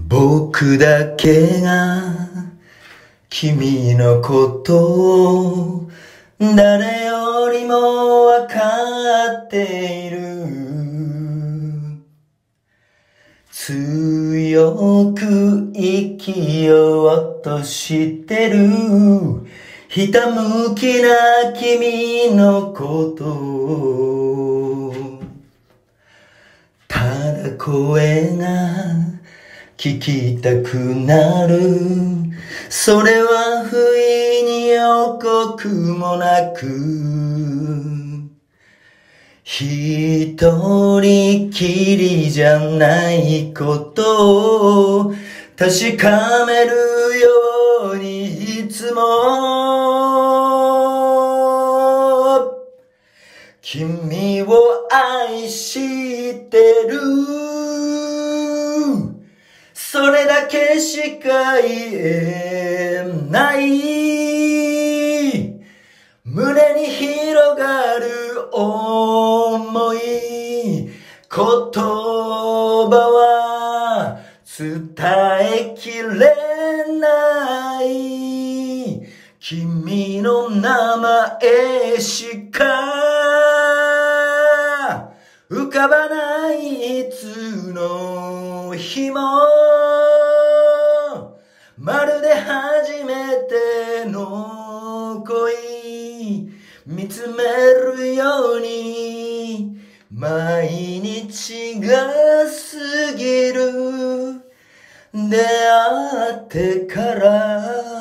僕だけが君のことを誰よりもわかっている。強く生きようとしてるひたむきな君のことをただ声が聞きたくなる。それは不意に予告もなく一人きりじゃないことを確かめるようにいつも君を愛してる。それだけしか言えない。胸に広がる思い、言葉は伝えきれない。君の名前しか浮かばないいつの日もまるで初めての恋見つめるように毎日が過ぎる。出会ってから